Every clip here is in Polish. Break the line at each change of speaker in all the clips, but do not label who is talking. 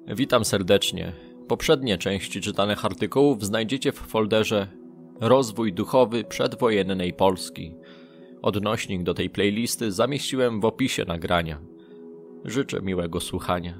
Witam serdecznie. Poprzednie części czytanych artykułów znajdziecie w folderze Rozwój duchowy przedwojennej Polski. Odnośnik do tej playlisty zamieściłem w opisie nagrania. Życzę miłego słuchania.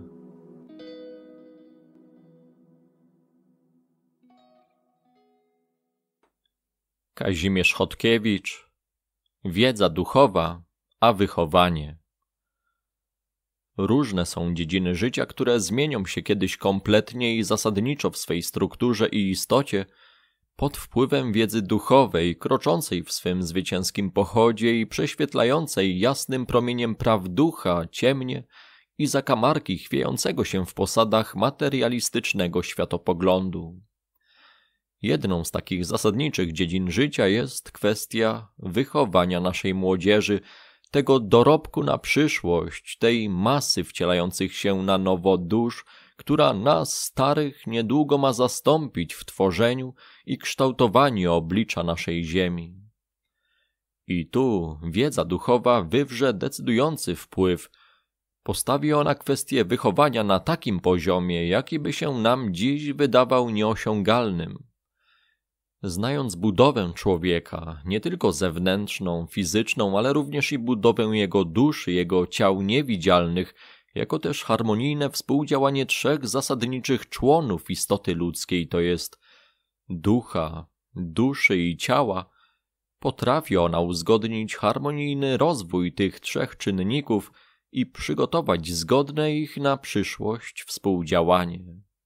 Kazimierz Chodkiewicz. Wiedza duchowa, a wychowanie. Różne są dziedziny życia, które zmienią się kiedyś kompletnie i zasadniczo w swej strukturze i istocie pod wpływem wiedzy duchowej, kroczącej w swym zwycięskim pochodzie i prześwietlającej jasnym promieniem praw ducha ciemnie i zakamarki chwiejącego się w posadach materialistycznego światopoglądu. Jedną z takich zasadniczych dziedzin życia jest kwestia wychowania naszej młodzieży, tego dorobku na przyszłość, tej masy wcielających się na nowo dusz, która nas, starych, niedługo ma zastąpić w tworzeniu i kształtowaniu oblicza naszej ziemi. I tu wiedza duchowa wywrze decydujący wpływ. Postawi ona kwestię wychowania na takim poziomie, jaki by się nam dziś wydawał nieosiągalnym. Znając budowę człowieka, nie tylko zewnętrzną, fizyczną, ale również i budowę jego duszy, jego ciał niewidzialnych, jako też harmonijne współdziałanie trzech zasadniczych członów istoty ludzkiej, to jest ducha, duszy i ciała, potrafi ona uzgodnić harmonijny rozwój tych trzech czynników i przygotować zgodne ich na przyszłość współdziałanie.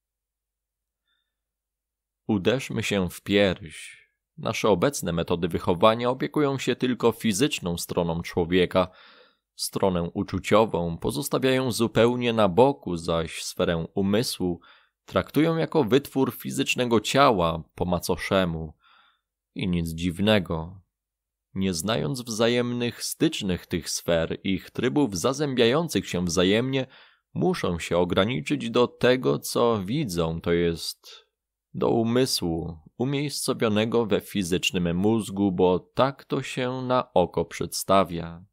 Uderzmy się w pierś. Nasze obecne metody wychowania opiekują się tylko fizyczną stroną człowieka, stronę uczuciową pozostawiają zupełnie na boku, zaś sferę umysłu traktują jako wytwór fizycznego ciała po macoszemu. I nic dziwnego. Nie znając wzajemnych stycznych tych sfer, ich trybów zazębiających się wzajemnie, muszą się ograniczyć do tego, co widzą, to jest do umysłu umiejscowionego we fizycznym mózgu, bo tak to się na oko przedstawia.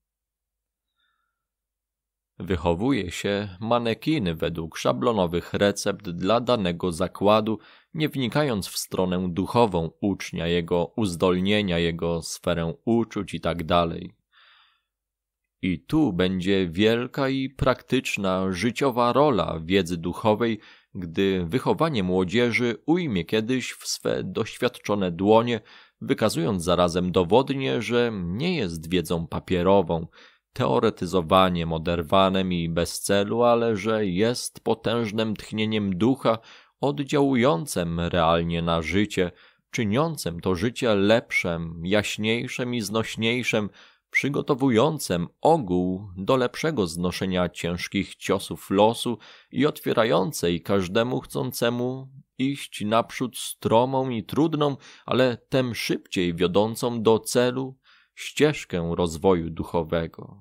Wychowuje się manekiny według szablonowych recept dla danego zakładu, nie wnikając w stronę duchową ucznia, jego uzdolnienia, jego sferę uczuć itd. I tu będzie wielka i praktyczna, życiowa rola wiedzy duchowej, gdy wychowanie młodzieży ujmie kiedyś w swe doświadczone dłonie, wykazując zarazem dowodnie, że nie jest wiedzą papierową, teoretyzowaniem oderwanym i bez celu, ale że jest potężnym tchnieniem ducha oddziałującym realnie na życie, czyniącym to życie lepszym, jaśniejszym i znośniejszym, przygotowującym ogół do lepszego znoszenia ciężkich ciosów losu i otwierającej każdemu chcącemu iść naprzód stromą i trudną, ale tem szybciej wiodącą do celu ścieżkę rozwoju duchowego.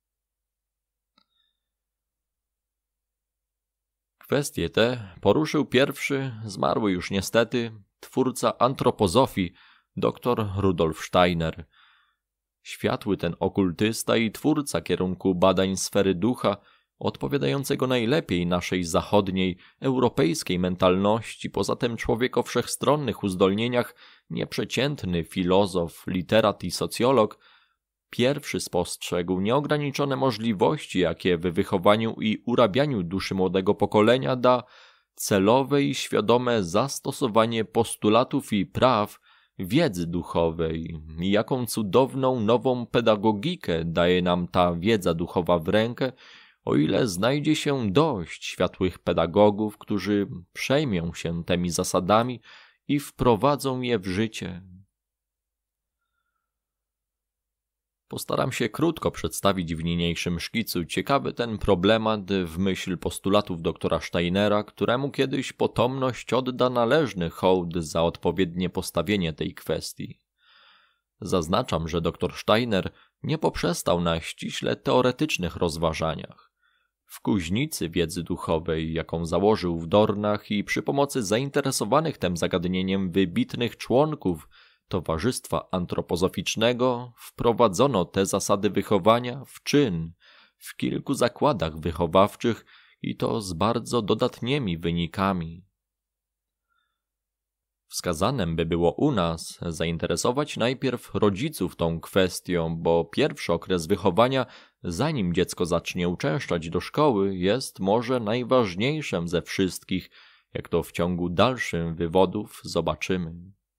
Kwestie te poruszył pierwszy, zmarły już niestety, twórca antropozofii, dr Rudolf Steiner. Światły ten okultysta i twórca kierunku badań sfery ducha, odpowiadającego najlepiej naszej zachodniej, europejskiej mentalności, poza tym człowiek o wszechstronnych uzdolnieniach, nieprzeciętny filozof, literat i socjolog, pierwszy spostrzegł nieograniczone możliwości, jakie w wychowaniu i urabianiu duszy młodego pokolenia da celowe i świadome zastosowanie postulatów i praw wiedzy duchowej, jaką cudowną nową pedagogikę daje nam ta wiedza duchowa w rękę, o ile znajdzie się dość światłych pedagogów, którzy przejmią się tymi zasadami i wprowadzą je w życie. Postaram się krótko przedstawić w niniejszym szkicu ciekawy ten problemat w myśl postulatów doktora Steinera, któremu kiedyś potomność odda należny hołd za odpowiednie postawienie tej kwestii. Zaznaczam, że dr Steiner nie poprzestał na ściśle teoretycznych rozważaniach. W kuźnicy wiedzy duchowej, jaką założył w Dornach i przy pomocy zainteresowanych tym zagadnieniem wybitnych członków Towarzystwa Antropozoficznego wprowadzono te zasady wychowania w czyn w kilku zakładach wychowawczych i to z bardzo dodatnimi wynikami. Wskazanem by było u nas zainteresować najpierw rodziców tą kwestią, bo pierwszy okres wychowania, zanim dziecko zacznie uczęszczać do szkoły, jest może najważniejszym ze wszystkich, jak to w ciągu dalszych wywodów zobaczymy.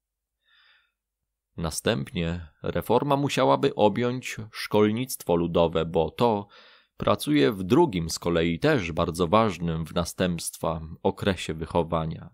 Następnie reforma musiałaby objąć szkolnictwo ludowe, bo to pracuje w drugim z kolei też bardzo ważnym w następstwa okresie wychowania.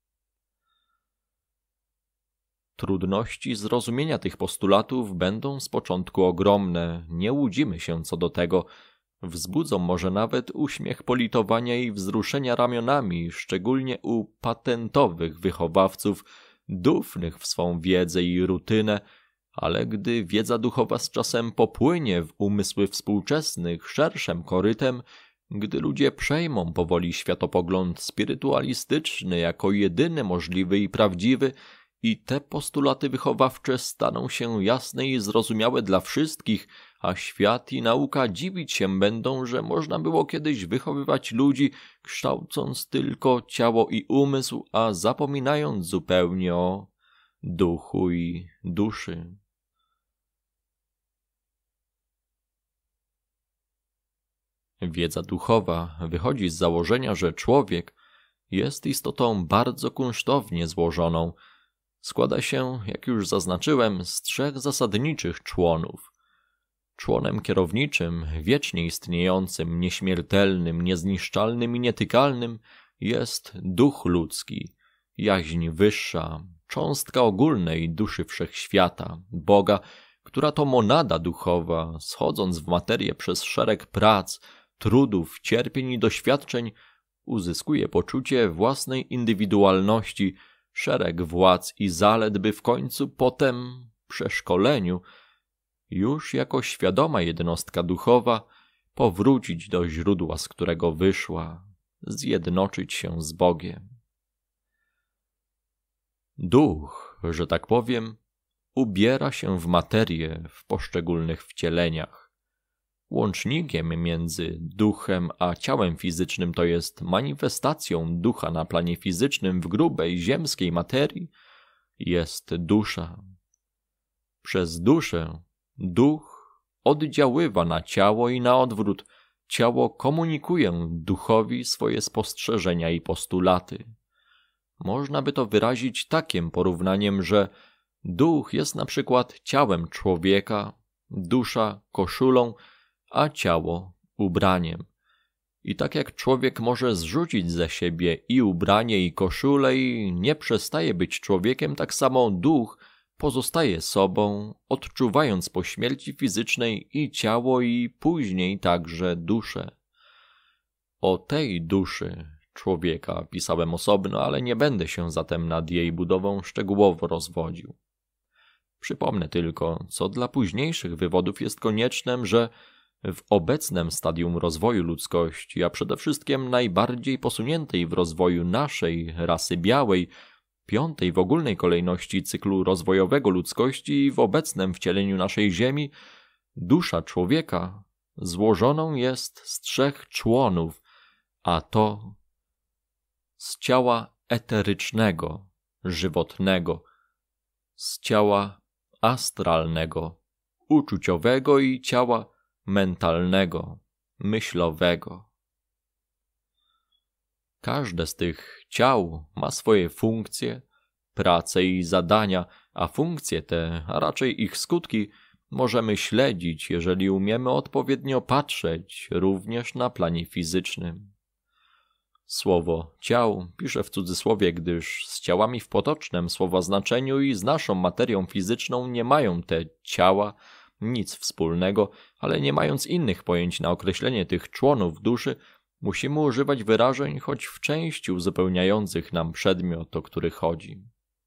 Trudności zrozumienia tych postulatów będą z początku ogromne, nie łudzimy się co do tego, wzbudzą może nawet uśmiech politowania i wzruszenia ramionami, szczególnie u patentowych wychowawców, dufnych w swą wiedzę i rutynę, ale gdy wiedza duchowa z czasem popłynie w umysły współczesnych szerszym korytem, gdy ludzie przejmą powoli światopogląd spirytualistyczny jako jedyny możliwy i prawdziwy, i te postulaty wychowawcze staną się jasne i zrozumiałe dla wszystkich, a świat i nauka dziwić się będą, że można było kiedyś wychowywać ludzi, kształcąc tylko ciało i umysł, a zapominając zupełnie o duchu i duszy. Wiedza duchowa wychodzi z założenia, że człowiek jest istotą bardzo kunsztownie złożoną. Składa się, jak już zaznaczyłem, z 3 zasadniczych członów. Członem kierowniczym, wiecznie istniejącym, nieśmiertelnym, niezniszczalnym i nietykalnym jest duch ludzki, jaźń wyższa, cząstka ogólnej duszy wszechświata, Boga, która to monada duchowa, schodząc w materię przez szereg prac, trudów, cierpień i doświadczeń, uzyskuje poczucie własnej indywidualności, szereg władz i zalet, by w końcu potem, przeszkoleniu, już jako świadoma jednostka duchowa, powrócić do źródła, z którego wyszła, zjednoczyć się z Bogiem. Duch, że tak powiem, ubiera się w materię w poszczególnych wcieleniach. Łącznikiem między duchem a ciałem fizycznym, to jest manifestacją ducha na planie fizycznym w grubej, ziemskiej materii, jest dusza. Przez duszę duch oddziaływa na ciało i na odwrót. Ciało komunikuje duchowi swoje spostrzeżenia i postulaty. Można by to wyrazić takim porównaniem, że duch jest na przykład ciałem człowieka, dusza koszulą, a ciało ubraniem. I tak jak człowiek może zrzucić ze siebie i ubranie, i koszulę i nie przestaje być człowiekiem, tak samo duch pozostaje sobą, odczuwając po śmierci fizycznej i ciało, i później także duszę. O tej duszy człowieka pisałem osobno, ale nie będę się zatem nad jej budową szczegółowo rozwodził. Przypomnę tylko, co dla późniejszych wywodów jest konieczne, że w obecnym stadium rozwoju ludzkości, a przede wszystkim najbardziej posuniętej w rozwoju naszej rasy białej, 5. w ogólnej kolejności cyklu rozwojowego ludzkości i w obecnym wcieleniu naszej Ziemi, dusza człowieka złożoną jest z 3 członów, a to z ciała eterycznego, żywotnego, z ciała astralnego, uczuciowego i ciała mentalnego, myślowego. Każde z tych ciał ma swoje funkcje, prace i zadania, a funkcje te, a raczej ich skutki, możemy śledzić, jeżeli umiemy odpowiednio patrzeć również na planie fizycznym. Słowo ciał piszę w cudzysłowie, gdyż z ciałami w potocznym słowa znaczeniu i z naszą materią fizyczną nie mają te ciała nic wspólnego, ale nie mając innych pojęć na określenie tych członów duszy, musimy używać wyrażeń, choć w części uzupełniających nam przedmiot, o który chodzi.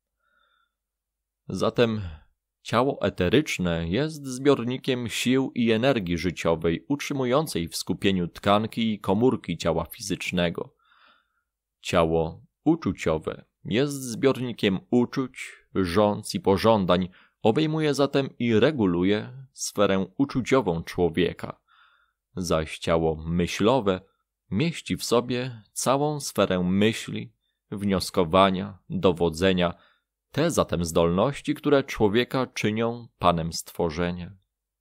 Zatem ciało eteryczne jest zbiornikiem sił i energii życiowej utrzymującej w skupieniu tkanki i komórki ciała fizycznego. Ciało uczuciowe jest zbiornikiem uczuć, żądz i pożądań, obejmuje zatem i reguluje sferę uczuciową człowieka, zaś ciało myślowe mieści w sobie całą sferę myśli, wnioskowania, dowodzenia, te zatem zdolności, które człowieka czynią panem stworzenia.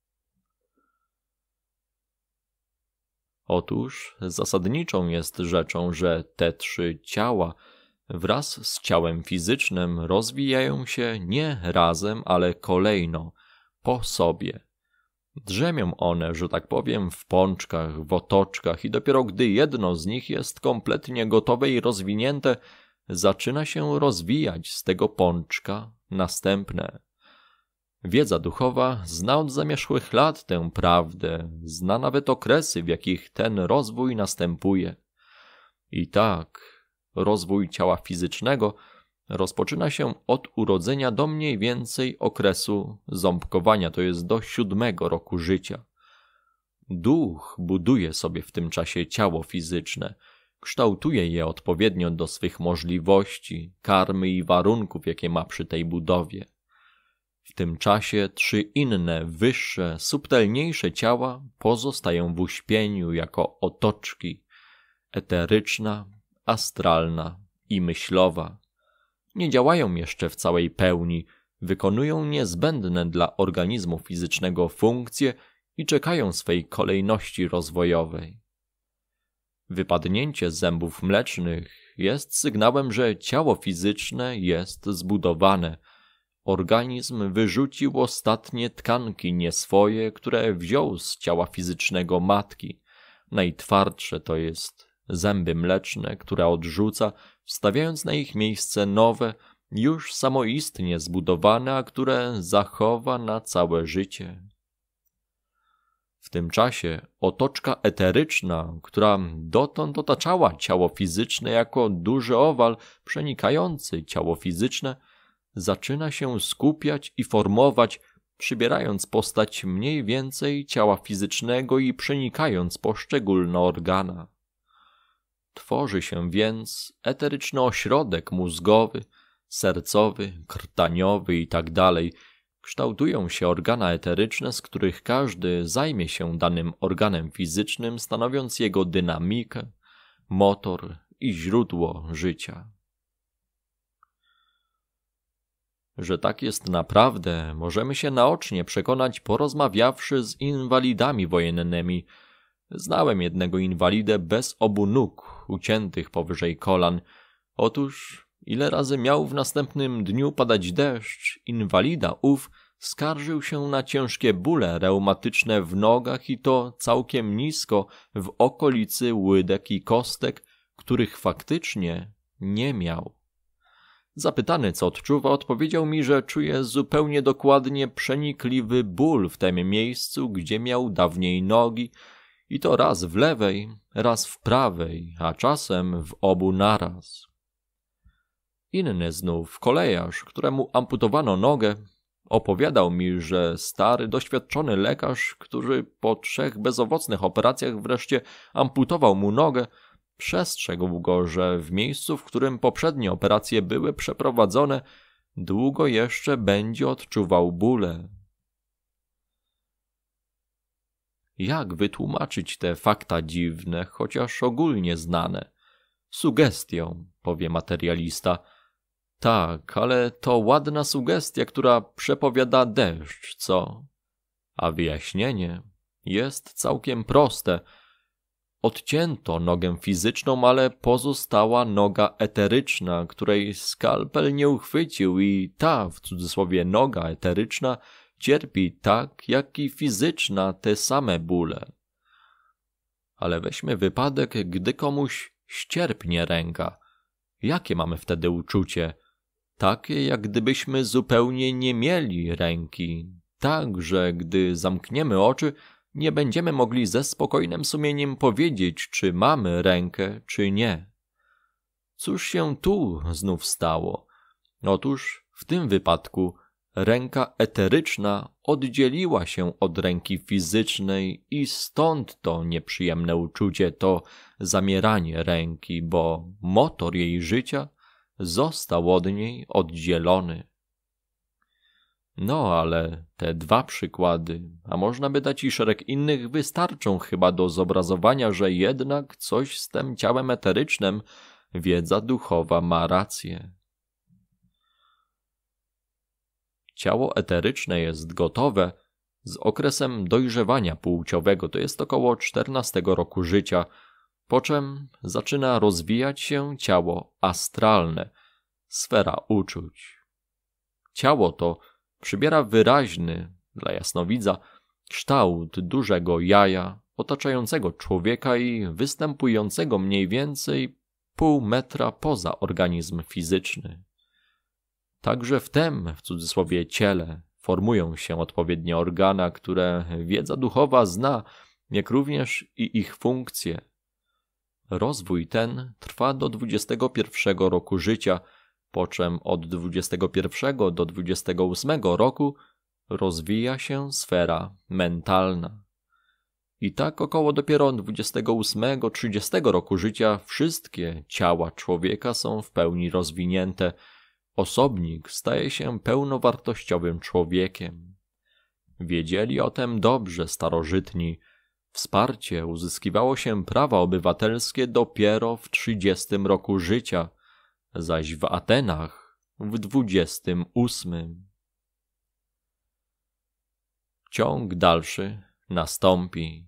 Otóż zasadniczą jest rzeczą, że te trzy ciała wraz z ciałem fizycznym rozwijają się nie razem, ale kolejno, po sobie. Drzemią one, że tak powiem, w pączkach, w otoczkach i dopiero gdy jedno z nich jest kompletnie gotowe i rozwinięte, zaczyna się rozwijać z tego pączka następne. Wiedza duchowa zna od zamierzchłych lat tę prawdę, zna nawet okresy, w jakich ten rozwój następuje. I tak, rozwój ciała fizycznego rozpoczyna się od urodzenia do mniej więcej okresu ząbkowania, to jest do 7 roku życia. Duch buduje sobie w tym czasie ciało fizyczne, kształtuje je odpowiednio do swych możliwości, karmy i warunków, jakie ma przy tej budowie. W tym czasie 3 inne, wyższe, subtelniejsze ciała pozostają w uśpieniu jako otoczki: eteryczna, astralna i myślowa. Nie działają jeszcze w całej pełni, wykonują niezbędne dla organizmu fizycznego funkcje i czekają swej kolejności rozwojowej. Wypadnięcie zębów mlecznych jest sygnałem, że ciało fizyczne jest zbudowane. Organizm wyrzucił ostatnie tkanki nieswoje, które wziął z ciała fizycznego matki. Najtwardsze to jest zęby mleczne, które odrzuca, wstawiając na ich miejsce nowe, już samoistnie zbudowane, a które zachowa na całe życie. W tym czasie otoczka eteryczna, która dotąd otaczała ciało fizyczne jako duży owal przenikający ciało fizyczne, zaczyna się skupiać i formować, przybierając postać mniej więcej ciała fizycznego i przenikając poszczególne organa. Tworzy się więc eteryczny ośrodek mózgowy, sercowy, krtaniowy itd. Kształtują się organa eteryczne, z których każdy zajmie się danym organem fizycznym, stanowiąc jego dynamikę, motor i źródło życia. Że tak jest naprawdę, możemy się naocznie przekonać, porozmawiawszy z inwalidami wojennymi. Znałem jednego inwalidę bez obu nóg, uciętych powyżej kolan. Otóż, ile razy miał w następnym dniu padać deszcz, inwalida ów skarżył się na ciężkie bóle reumatyczne w nogach i to całkiem nisko w okolicy łydek i kostek, których faktycznie nie miał. Zapytany, co odczuwa, odpowiedział mi, że czuje zupełnie dokładnie przenikliwy ból w tym miejscu, gdzie miał dawniej nogi, i to raz w lewej, raz w prawej, a czasem w obu naraz. Inny znów, kolejarz, któremu amputowano nogę, opowiadał mi, że stary, doświadczony lekarz, który po 3 bezowocnych operacjach wreszcie amputował mu nogę, przestrzegł go, że w miejscu, w którym poprzednie operacje były przeprowadzone, długo jeszcze będzie odczuwał bóle. Jak wytłumaczyć te fakta dziwne, chociaż ogólnie znane? Sugestią, powie materialista. Tak, ale to ładna sugestia, która przepowiada deszcz, co? A wyjaśnienie jest całkiem proste. Odcięto nogę fizyczną, ale pozostała noga eteryczna, której skalpel nie uchwycił i ta, w cudzysłowie, noga eteryczna cierpi tak, jak i fizyczna te same bóle. Ale weźmy wypadek, gdy komuś ścierpnie ręka. Jakie mamy wtedy uczucie? Takie, jak gdybyśmy zupełnie nie mieli ręki. Tak, że gdy zamkniemy oczy, nie będziemy mogli ze spokojnym sumieniem powiedzieć, czy mamy rękę, czy nie. Cóż się tu znów stało? Otóż w tym wypadku ręka eteryczna oddzieliła się od ręki fizycznej i stąd to nieprzyjemne uczucie, to zamieranie ręki, bo motor jej życia został od niej oddzielony. No, ale te 2 przykłady, a można by dać i szereg innych, wystarczą chyba do zobrazowania, że jednak coś z tym ciałem eterycznym wiedza duchowa ma rację. Ciało eteryczne jest gotowe z okresem dojrzewania płciowego, to jest około 14 roku życia, po czym zaczyna rozwijać się ciało astralne, sfera uczuć. Ciało to przybiera wyraźny, dla jasnowidza, kształt dużego jaja otaczającego człowieka i występującego mniej więcej pół metra poza organizm fizyczny. Także w tym, w cudzysłowie, ciele formują się odpowiednie organa, które wiedza duchowa zna, jak również i ich funkcje. Rozwój ten trwa do 21 roku życia, po czym od 21 do 28 roku rozwija się sfera mentalna. I tak około dopiero 28-30 roku życia wszystkie ciała człowieka są w pełni rozwinięte. Osobnik staje się pełnowartościowym człowiekiem. Wiedzieli o tym dobrze starożytni. Wsparcie uzyskiwało się prawa obywatelskie dopiero w 30 roku życia, zaś w Atenach w 28. Ciąg dalszy nastąpi.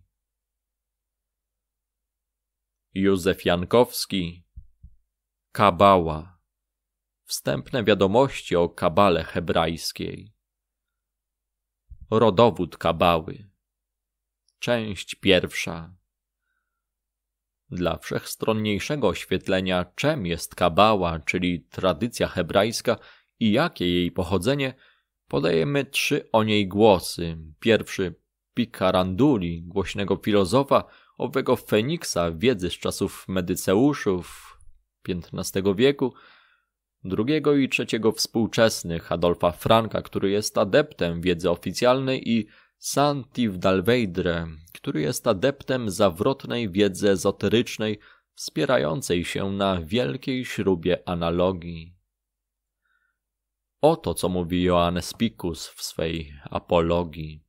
Józef Jankowski. Kabała. Wstępne wiadomości o kabale hebrajskiej. Rodowód kabały. Część 1. Dla wszechstronniejszego oświetlenia, czym jest kabała, czyli tradycja hebrajska i jakie jej pochodzenie, podajemy 3 o niej głosy. Pierwszy Pikaranduli, głośnego filozofa, owego Feniksa wiedzy z czasów Medyceuszów XV wieku, drugiego i trzeciego współczesnych Adolfa Franka, który jest adeptem wiedzy oficjalnej, i Santi Dalveidre, który jest adeptem zawrotnej wiedzy ezoterycznej wspierającej się na wielkiej śrubie analogii. Oto co mówi Johannes Picus w swej apologii.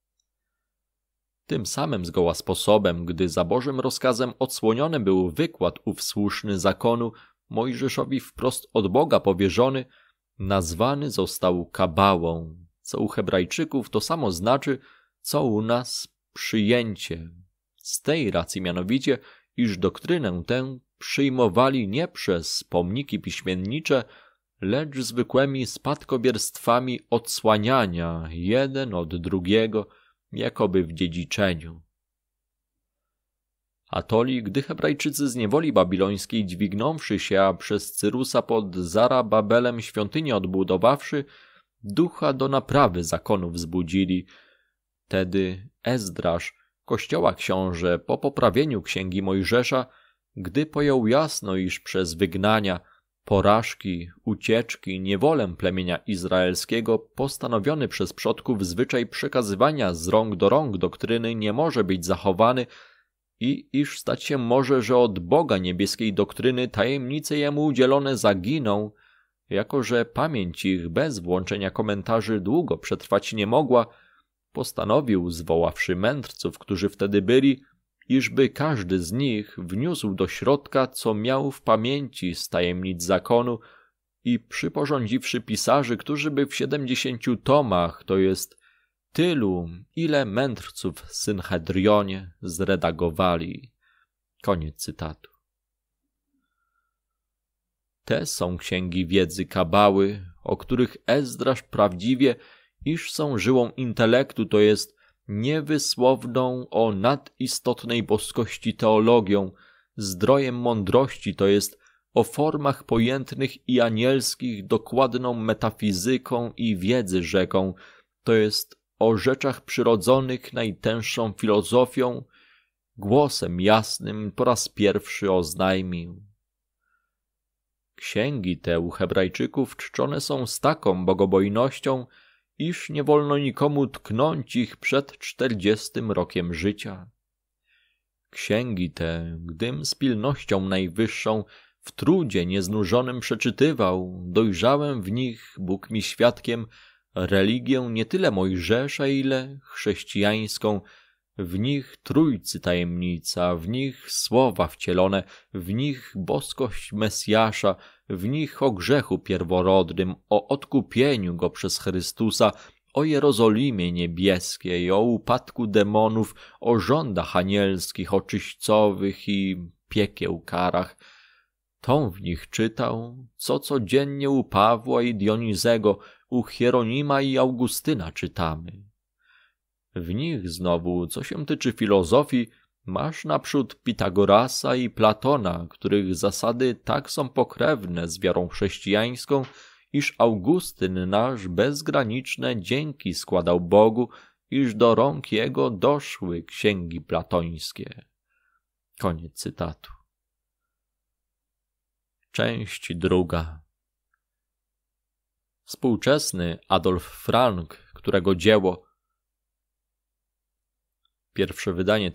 Tym samym zgoła sposobem, gdy za Bożym rozkazem odsłoniony był wykład ów słuszny zakonu, Mojżeszowi wprost od Boga powierzony, nazwany został kabałą, co u Hebrajczyków to samo znaczy, co u nas przyjęcie. Z tej racji mianowicie, iż doktrynę tę przyjmowali nie przez pomniki piśmiennicze, lecz zwykłymi spadkobierstwami odsłaniania jeden od drugiego, jakoby w dziedziczeniu. Atoli, gdy Hebrajczycy z niewoli babilońskiej dźwignąwszy się, a przez Cyrusa pod Zarababelem świątynię odbudowawszy, ducha do naprawy zakonu wzbudzili. Tedy Ezdrasz, kościoła książę, po poprawieniu księgi Mojżesza, gdy pojął jasno, iż przez wygnania, porażki, ucieczki, niewolę plemienia izraelskiego postanowiony przez przodków zwyczaj przekazywania z rąk do rąk doktryny nie może być zachowany i iż stać się może, że od Boga niebieskiej doktryny tajemnice jemu udzielone zaginą, jako że pamięć ich bez włączenia komentarzy długo przetrwać nie mogła, postanowił, zwoławszy mędrców, którzy wtedy byli, iżby każdy z nich wniósł do środka, co miał w pamięci z tajemnic zakonu, i przyporządziwszy pisarzy, którzy by w 70 tomach, to jest tylu, ile mędrców w Synhedrionie zredagowali. Koniec cytatu. Te są księgi wiedzy kabały, o których Ezdrasz prawdziwie, iż są żyłą intelektu, to jest niewysłowną o nadistotnej boskości teologią, zdrojem mądrości, to jest o formach pojętnych i anielskich dokładną metafizyką i wiedzy rzeką, to jest o rzeczach przyrodzonych najtęższą filozofią, głosem jasnym po raz pierwszy oznajmił. Księgi te u Hebrajczyków czczone są z taką bogobojnością, iż nie wolno nikomu tknąć ich przed 40 rokiem życia. Księgi te, gdym z pilnością najwyższą w trudzie nieznużonym przeczytywał, dojrzałem w nich, Bóg mi świadkiem, religię nie tyle Mojżesza, ile chrześcijańską, w nich Trójcy tajemnica, w nich słowa wcielone, w nich boskość Mesjasza, w nich o grzechu pierworodnym, o odkupieniu go przez Chrystusa, o Jerozolimie niebieskiej, o upadku demonów, o rządach anielskich, o czyścowych i piekieł karach. Tą w nich czytał, co codziennie u Pawła i Dionizego, u Hieronima i Augustyna czytamy. W nich znowu, co się tyczy filozofii, masz naprzód Pitagorasa i Platona, których zasady tak są pokrewne z wiarą chrześcijańską, iż Augustyn nasz bezgraniczne dzięki składał Bogu, iż do rąk jego doszły księgi platońskie. Koniec cytatu. Część druga. Współczesny Adolf Frank, którego dzieło, pierwsze wydanie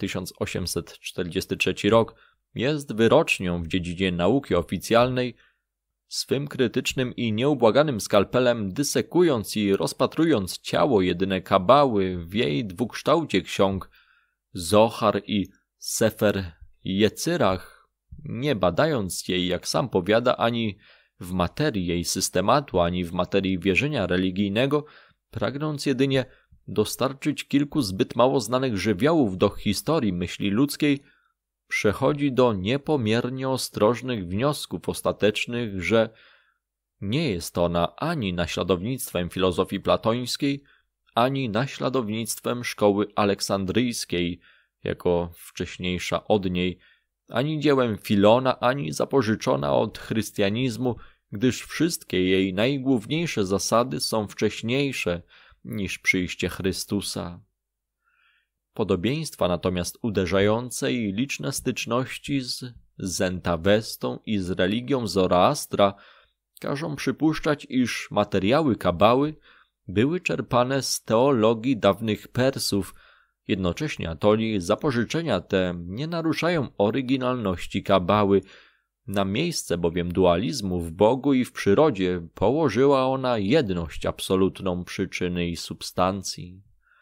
1843 rok, jest wyrocznią w dziedzinie nauki oficjalnej, swym krytycznym i nieubłaganym skalpelem dysekując i rozpatrując ciało jedyne Kabały w jej dwukształcie ksiąg Zohar i Sefer Jecyrach, nie badając jej, jak sam powiada, ani w materii jej systematu, ani w materii wierzenia religijnego, pragnąc jedynie dostarczyć kilku zbyt mało znanych żywiołów do historii myśli ludzkiej, przechodzi do niepomiernie ostrożnych wniosków ostatecznych, że nie jest ona ani naśladownictwem filozofii platońskiej, ani naśladownictwem szkoły aleksandryjskiej, jako wcześniejsza od niej, ani dziełem Filona, ani zapożyczona od chrystianizmu, gdyż wszystkie jej najgłówniejsze zasady są wcześniejsze niż przyjście Chrystusa. Podobieństwa natomiast uderzające i liczne styczności z Zentawestą i z religią Zoroastra każą przypuszczać, iż materiały Kabały były czerpane z teologii dawnych Persów. Jednocześnie atoli zapożyczenia te nie naruszają oryginalności Kabały. Na miejsce bowiem dualizmu w Bogu i w przyrodzie położyła ona jedność absolutną przyczyny i substancji.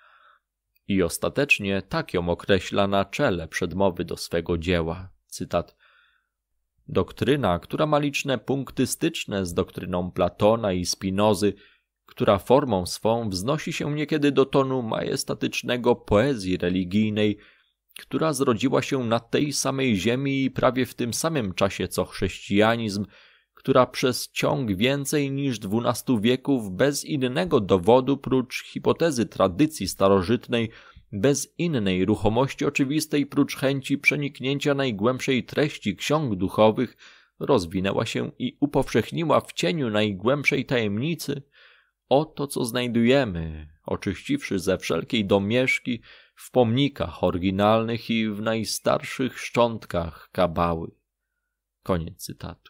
I ostatecznie tak ją określa na czele przedmowy do swego dzieła. Cytat. Doktryna, która ma liczne punkty styczne z doktryną Platona i Spinozy, która formą swą wznosi się niekiedy do tonu majestatycznego poezji religijnej, która zrodziła się na tej samej ziemi i prawie w tym samym czasie co chrześcijanizm, która przez ciąg więcej niż 12 wieków bez innego dowodu prócz hipotezy tradycji starożytnej, bez innej ruchomości oczywistej prócz chęci przeniknięcia najgłębszej treści ksiąg duchowych, rozwinęła się i upowszechniła w cieniu najgłębszej tajemnicy, oto co znajdujemy, oczyściwszy ze wszelkiej domieszki, w pomnikach oryginalnych i w najstarszych szczątkach Kabały. Koniec cytatu.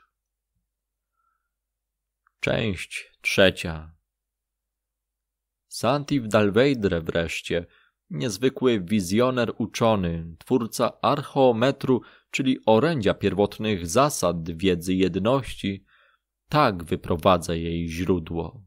Część trzecia. Saintiv Dalveidre wreszcie, niezwykły wizjoner uczony, twórca archeometru, czyli orędzia pierwotnych zasad wiedzy jedności, tak wyprowadza jej źródło.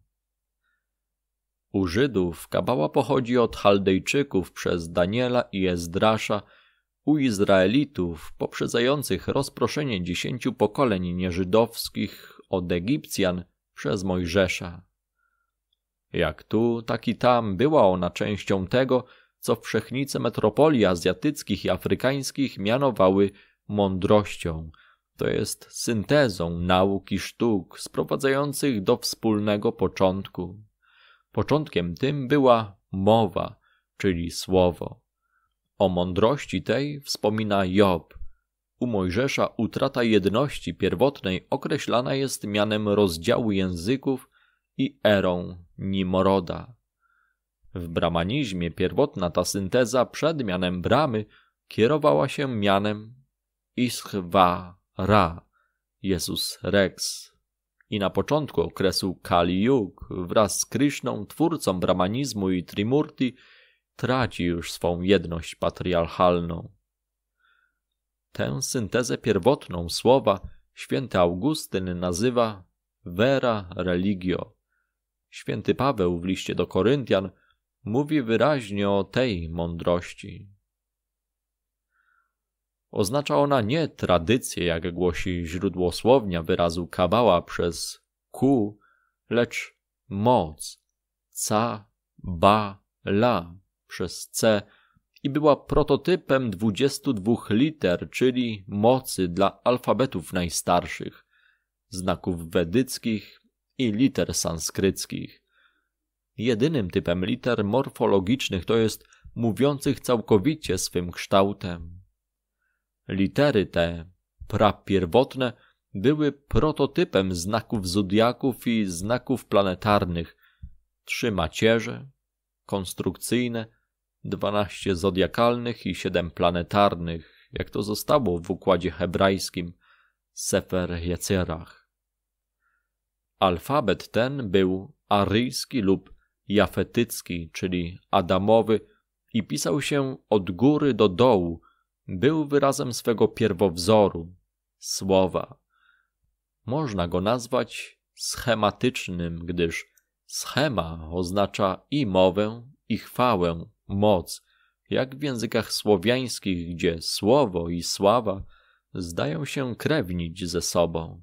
U Żydów Kabała pochodzi od Chaldejczyków przez Daniela i Ezdrasza, u Izraelitów poprzedzających rozproszenie 10 pokoleń nieżydowskich od Egipcjan przez Mojżesza. Jak tu, tak i tam była ona częścią tego, co wszechnice metropolii azjatyckich i afrykańskich mianowały mądrością, to jest syntezą nauk i sztuk sprowadzających do wspólnego początku. Początkiem tym była mowa, czyli słowo. O mądrości tej wspomina Job. U Mojżesza utrata jedności pierwotnej określana jest mianem rozdziału języków i erą Nimroda. W bramanizmie pierwotna ta synteza przed mianem Bramy kierowała się mianem Ishva-Ra, Jezus Rex. I na początku okresu Kali Yug wraz z Kryszną, twórcą bramanizmu i Trimurti, traci już swą jedność patriarchalną. Tę syntezę pierwotną słowa święty Augustyn nazywa vera religio, Święty Paweł w liście do Koryntian mówi wyraźnie o tej mądrości. Oznacza ona nie tradycję, jak głosi źródłosłownia wyrazu kabała przez ku, lecz moc, ca, ba, la przez c i była prototypem 22 liter, czyli mocy dla alfabetów najstarszych, znaków wedyckich i liter sanskryckich. Jedynym typem liter morfologicznych, to jest mówiących całkowicie swym kształtem. Litery te, prapierwotne, były prototypem znaków zodiaków i znaków planetarnych, 3 macierze, konstrukcyjne, 12 zodiakalnych i 7 planetarnych, jak to zostało w układzie hebrajskim Sefer Yetzirach. Alfabet ten był aryjski lub jafetycki, czyli adamowy, i pisał się od góry do dołu, był wyrazem swego pierwowzoru, słowa. Można go nazwać schematycznym, gdyż schema oznacza i mowę, i chwałę, moc, jak w językach słowiańskich, gdzie słowo i sława zdają się krewnić ze sobą.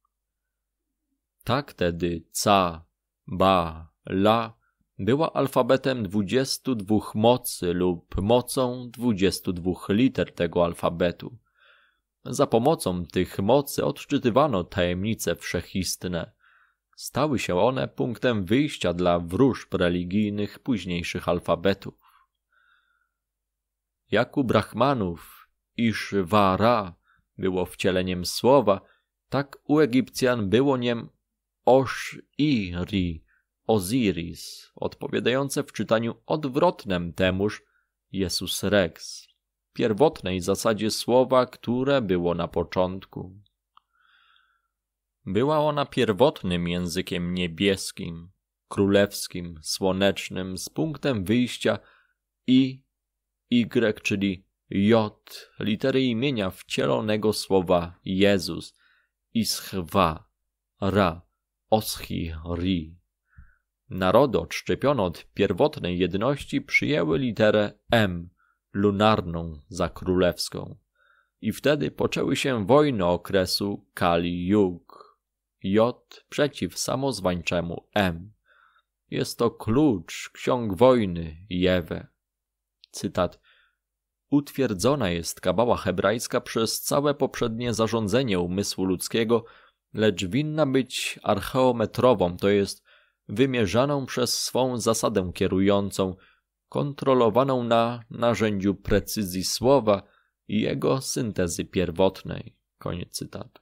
Tak tedy ca, ba, la była alfabetem 22 mocy lub mocą 22 liter tego alfabetu. Za pomocą tych mocy odczytywano tajemnice wszechistne. Stały się one punktem wyjścia dla wróżb religijnych późniejszych alfabetów. Jak u Brahmanów Ishvara było wcieleniem słowa, tak u Egipcjan było niem Osh-iri, Osiris, odpowiadające w czytaniu odwrotnem temuż Jesus Rex, pierwotnej zasadzie słowa, które było na początku. Była ona pierwotnym językiem niebieskim, królewskim, słonecznym, z punktem wyjścia Y, czyli J, litery imienia wcielonego słowa Jezus, Ischwa, Ra, Oshi, Ri. Narody odszczepione od pierwotnej jedności przyjęły literę M, lunarną za królewską. I wtedy poczęły się wojny okresu Kali Yug. J przeciw samozwańczemu M. Jest to klucz ksiąg wojny Jewe. Cytat. Utwierdzona jest kabała hebrajska przez całe poprzednie zarządzenie umysłu ludzkiego, lecz winna być archeometrową, to jest wymierzaną przez swą zasadę kierującą, kontrolowaną na narzędziu precyzji słowa i jego syntezy pierwotnej. Koniec cytatu.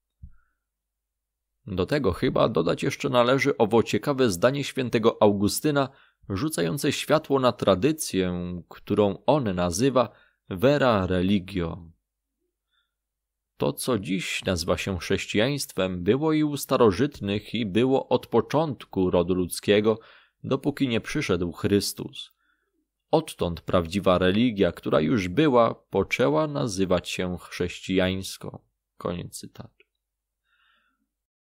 Do tego chyba dodać jeszcze należy owo ciekawe zdanie świętego Augustyna, rzucające światło na tradycję, którą on nazywa vera religio. To, co dziś nazywa się chrześcijaństwem, było i u starożytnych i było od początku rodu ludzkiego, dopóki nie przyszedł Chrystus. Odtąd prawdziwa religia, która już była, poczęła nazywać się chrześcijańską. Koniec cytatu.